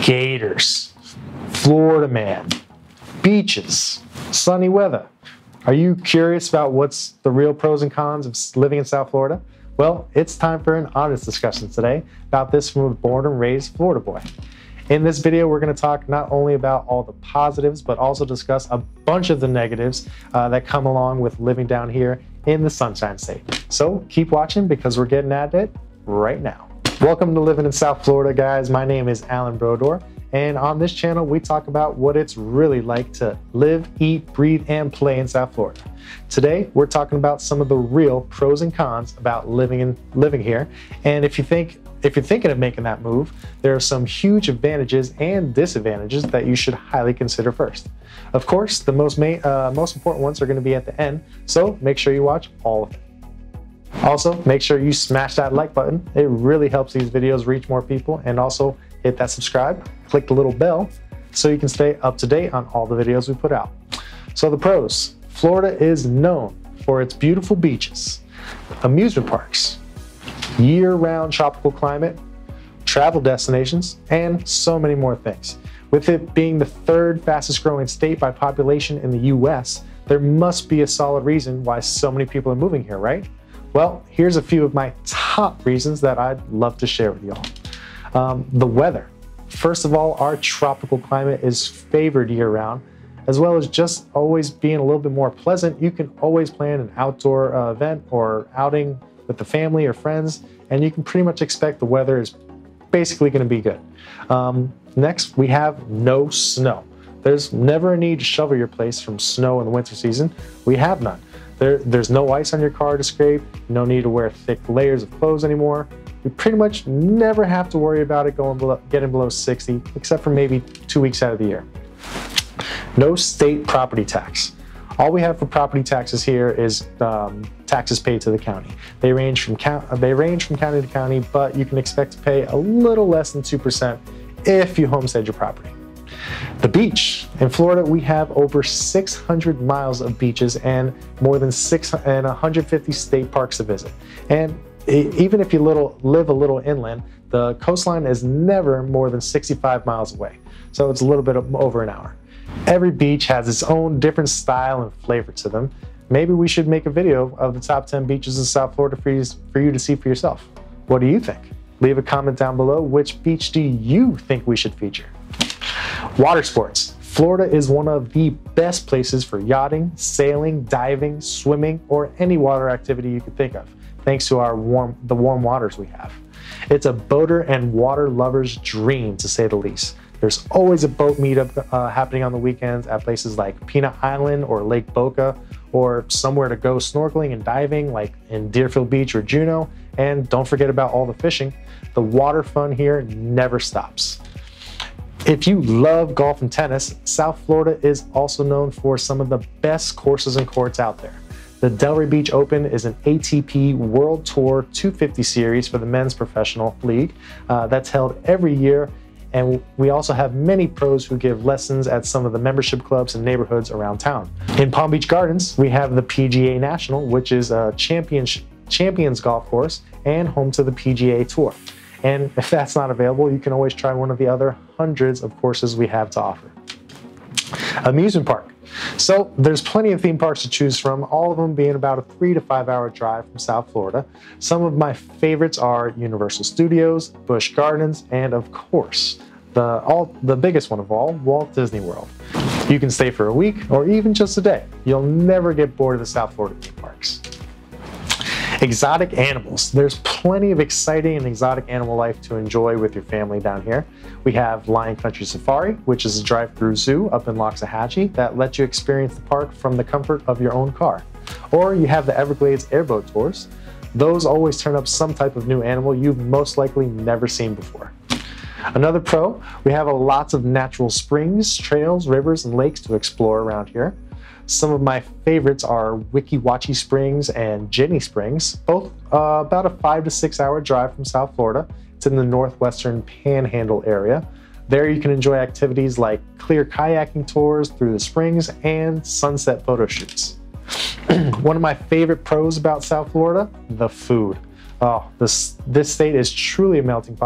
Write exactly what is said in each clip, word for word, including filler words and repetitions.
Gators, Florida man, beaches, sunny weather. Are you curious about what's the real pros and cons of living in South Florida? Well, it's time for an honest discussion today about this from a born and raised Florida boy. In this video, we're going to talk not only about all the positives, but also discuss a bunch of the negatives uh, that come along with living down here in the Sunshine State. So keep watching because we're getting at it right now. Welcome to Living in South Florida, guys. My name is Alain Brodeur, and on this channel, we talk about what it's really like to live, eat, breathe, and play in South Florida. Today, we're talking about some of the real pros and cons about living in living here. And if you think if you're thinking of making that move, there are some huge advantages and disadvantages that you should highly consider first. Of course, the most main, uh, most important ones are going to be at the end, so make sure you watch all of it. Also, make sure you smash that like button. It really helps these videos reach more people, and also hit that subscribe, click the little bell so you can stay up to date on all the videos we put out. So the pros: Florida is known for its beautiful beaches, amusement parks, year-round tropical climate, travel destinations, and so many more things. With it being the third fastest growing state by population in the U S, there must be a solid reason why so many people are moving here, right? Well, here's a few of my top reasons that I'd love to share with you all. Um, the weather. First of all, our tropical climate is favored year-round, as well as just always being a little bit more pleasant. You can always plan an outdoor uh, event or outing with the family or friends, and you can pretty much expect the weather is basically going to be good. Um, next, we have no snow. There's never a need to shovel your place from snow in the winter season. We have none. There, there's no ice on your car to scrape, no need to wear thick layers of clothes anymore. We pretty much never have to worry about it going below, getting below sixty, except for maybe two weeks out of the year. No state property tax. All we have for property taxes here is um, taxes paid to the county. They range from count, they range from county to county, but you can expect to pay a little less than two percent if you homestead your property. The beach. In Florida, we have over six hundred miles of beaches and more than six and one hundred fifty state parks to visit. And even if you little, live a little inland, the coastline is never more than sixty-five miles away. So it's a little bit over an hour. Every beach has its own different style and flavor to them. Maybe we should make a video of the top ten beaches in South Florida for you, for you to see for yourself. What do you think? Leave a comment down below. Which beach do you think we should feature? Water sports. Florida is one of the best places for yachting, sailing, diving, swimming, or any water activity you could think of, thanks to our warm, the warm waters we have. It's a boater and water lover's dream, to say the least. There's always a boat meetup uh, happening on the weekends at places like Peanut Island or Lake Boca, or somewhere to go snorkeling and diving like in Deerfield Beach or Juneau. And don't forget about all the fishing. The water fun here never stops. If you love golf and tennis, South Florida is also known for some of the best courses and courts out there. The Delray Beach Open is an A T P World Tour two fifty series for the men's professional league uh, that's held every year. And we also have many pros who give lessons at some of the membership clubs and neighborhoods around town. In Palm Beach Gardens, we have the P G A National, which is a champions, champions golf course and home to the P G A Tour. And if that's not available, you can always try one of the other hundreds of courses we have to offer. Amusement park. So there's plenty of theme parks to choose from, all of them being about a three to five hour drive from South Florida. Some of my favorites are Universal Studios, Busch Gardens, and of course, the, all, the biggest one of all, Walt Disney World. You can stay for a week or even just a day. You'll never get bored of the South Florida theme parks. Exotic animals. There's plenty of exciting and exotic animal life to enjoy with your family down here. We have Lion Country Safari, which is a drive-through zoo up in Loxahatchee that lets you experience the park from the comfort of your own car. Or you have the Everglades airboat tours. Those always turn up some type of new animal you've most likely never seen before. Another pro, we have a lots of natural springs, trails, rivers, and lakes to explore around here. Some of my favorites are Weeki Wachee Springs and Ginny Springs, both uh, about a five to six hour drive from South Florida. It's in the northwestern Panhandle area. There you can enjoy activities like clear kayaking tours through the springs and sunset photo shoots. One of my favorite pros about South Florida, the food. Oh, this, this state is truly a melting pot,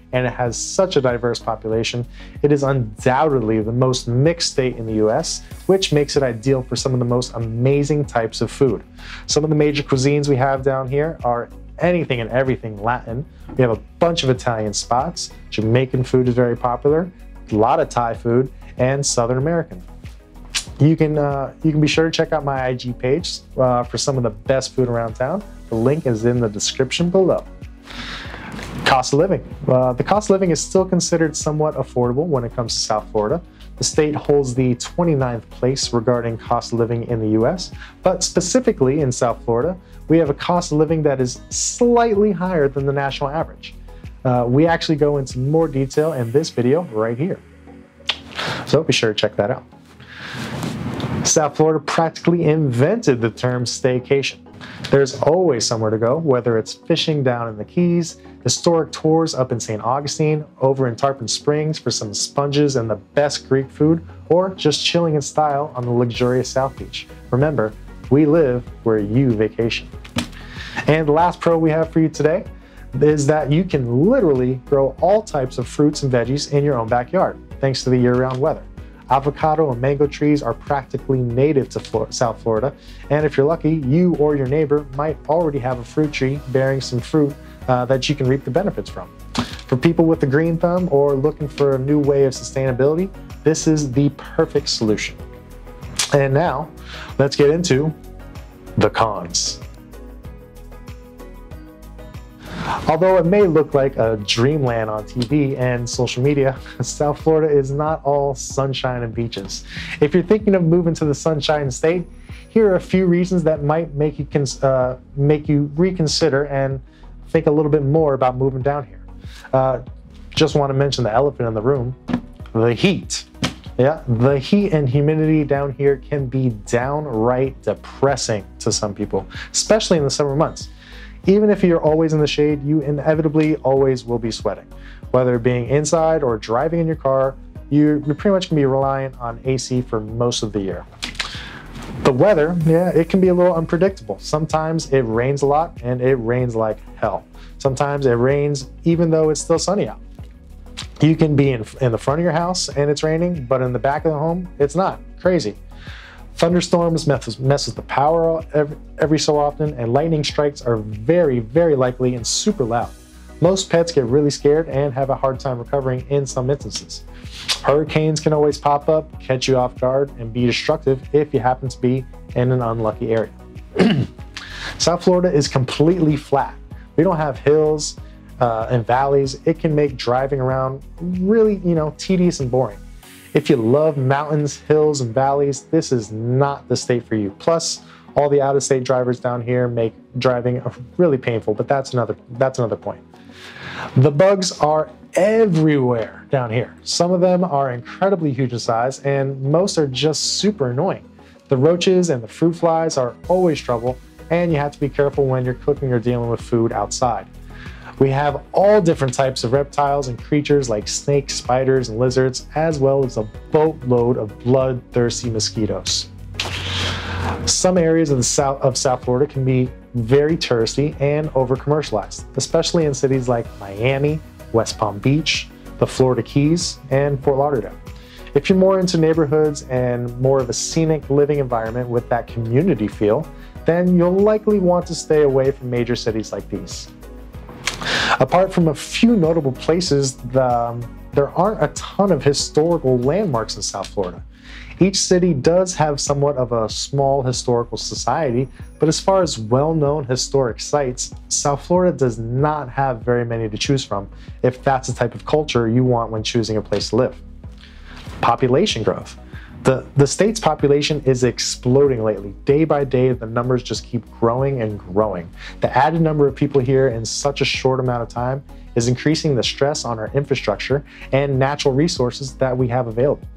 and it has such a diverse population. It is undoubtedly the most mixed state in the U S, which makes it ideal for some of the most amazing types of food. Some of the major cuisines we have down here are anything and everything Latin. We have a bunch of Italian spots. Jamaican food is very popular, a lot of Thai food, and Southern American. You can, uh, you can be sure to check out my I G page uh, for some of the best food around town. The link is in the description below. Cost of living. Uh, the cost of living is still considered somewhat affordable when it comes to South Florida. The state holds the twenty-ninth place regarding cost of living in the U S, but specifically in South Florida, we have a cost of living that is slightly higher than the national average. Uh, we actually go into more detail in this video right here. So be sure to check that out. South Florida practically invented the term staycation. There's always somewhere to go, whether it's fishing down in the Keys, historic tours up in Saint Augustine, over in Tarpon Springs for some sponges and the best Greek food, or just chilling in style on the luxurious South Beach. Remember, we live where you vacation. And the last pro we have for you today is that you can literally grow all types of fruits and veggies in your own backyard, thanks to the year-round weather. Avocado and mango trees are practically native to Flor- South Florida, and if you're lucky, you or your neighbor might already have a fruit tree bearing some fruit uh, that you can reap the benefits from. For people with a green thumb or looking for a new way of sustainability, this is the perfect solution. And now, let's get into the cons. Although it may look like a dreamland on T V and social media, South Florida is not all sunshine and beaches. If you're thinking of moving to the Sunshine State, here are a few reasons that might make you, uh, make you reconsider and think a little bit more about moving down here. Uh, just want to mention the elephant in the room, the heat. Yeah, the heat and humidity down here can be downright depressing to some people, especially in the summer months. Even if you're always in the shade, you inevitably always will be sweating. Whether being inside or driving in your car, you're pretty much gonna be reliant on A C for most of the year. The weather, yeah, it can be a little unpredictable. Sometimes it rains a lot and it rains like hell. Sometimes it rains even though it's still sunny out. You can be in, in the front of your house and it's raining, but in the back of the home, it's not. Crazy. Thunderstorms mess, mess with the power every, every so often, and lightning strikes are very, very likely and super loud. Most pets get really scared and have a hard time recovering in some instances. Hurricanes can always pop up, catch you off guard, and be destructive if you happen to be in an unlucky area. South Florida is completely flat. We don't have hills uh, and valleys. It can make driving around really, you know, tedious and boring. If you love mountains, hills, and valleys, this is not the state for you. Plus, all the out-of-state drivers down here make driving really painful, but that's another, that's another point. The bugs are everywhere down here. Some of them are incredibly huge in size, and most are just super annoying. The roaches and the fruit flies are always trouble, and you have to be careful when you're cooking or dealing with food outside. We have all different types of reptiles and creatures like snakes, spiders, and lizards, as well as a boatload of bloodthirsty mosquitoes. Some areas of the south of South Florida can be very touristy and over-commercialized, especially in cities like Miami, West Palm Beach, the Florida Keys, and Fort Lauderdale. If you're more into neighborhoods and more of a scenic living environment with that community feel, then you'll likely want to stay away from major cities like these. Apart from a few notable places, the, um, there aren't a ton of historical landmarks in South Florida. Each city does have somewhat of a small historical society, but as far as well-known historic sites, South Florida does not have very many to choose from if that's the type of culture you want when choosing a place to live. Population growth. The, the state's population is exploding lately. Day by day, the numbers just keep growing and growing. The added number of people here in such a short amount of time is increasing the stress on our infrastructure and natural resources that we have available.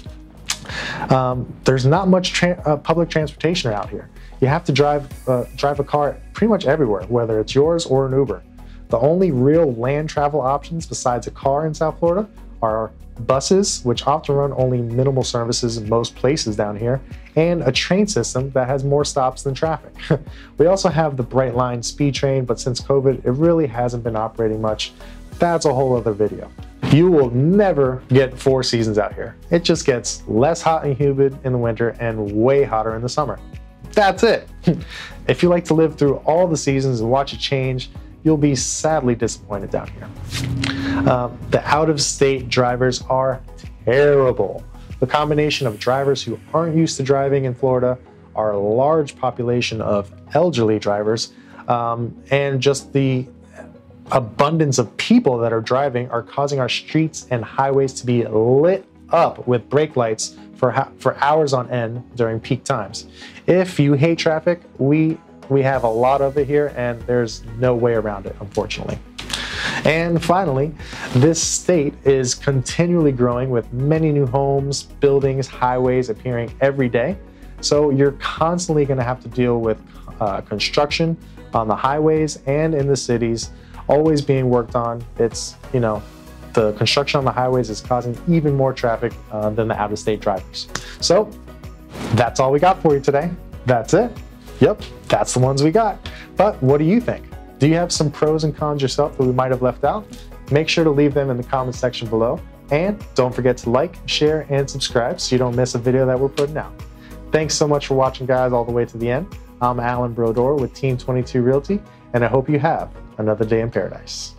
Um, there's not much tra uh, public transportation out here. You have to drive, uh, drive a car pretty much everywhere, whether it's yours or an Uber. The only real land travel options besides a car in South Florida are buses, which often run only minimal services in most places down here, and a train system that has more stops than traffic. We also have the Bright Line speed train, but since COVID, it really hasn't been operating much. that's a whole other video. You will never get four seasons out here. It just gets less hot and humid in the winter and way hotter in the summer. That's it. If you like to live through all the seasons and watch it change, you'll be sadly disappointed down here. Um, the out-of-state drivers are terrible. The combination of drivers who aren't used to driving in Florida, our large population of elderly drivers, um, and just the abundance of people that are driving are causing our streets and highways to be lit up with brake lights for for hours on end during peak times. If you hate traffic, we we have a lot of it here, and there's no way around it, unfortunately. And finally, this state is continually growing with many new homes, buildings, highways appearing every day. So you're constantly going to have to deal with uh, construction on the highways and in the cities, always being worked on. It's, you know, the construction on the highways is causing even more traffic uh, than the out-of-state drivers. So that's all we got for you today. That's it. Yep, that's the ones we got. But what do you think? Do you have some pros and cons yourself that we might have left out? Make sure to leave them in the comment section below. And don't forget to like, share, and subscribe so you don't miss a video that we're putting out. Thanks so much for watching, guys, all the way to the end. I'm Alain Brodeur with Team twenty-two Realty, and I hope you have another day in paradise.